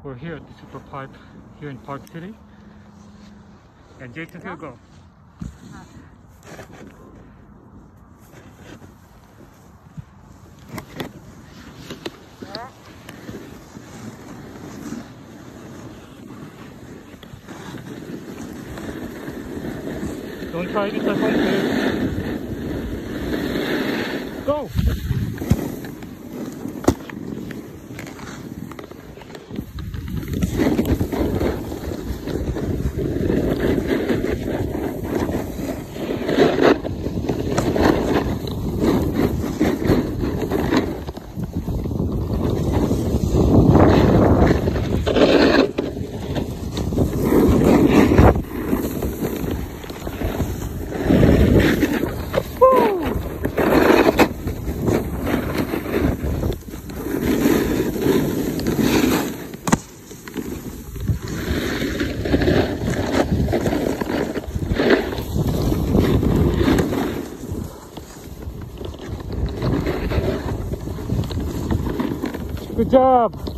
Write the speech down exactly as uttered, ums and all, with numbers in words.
We're here at the Superpipe here in Park City. And Jason's gonna go. Don't try this at home, please. Go! Good job!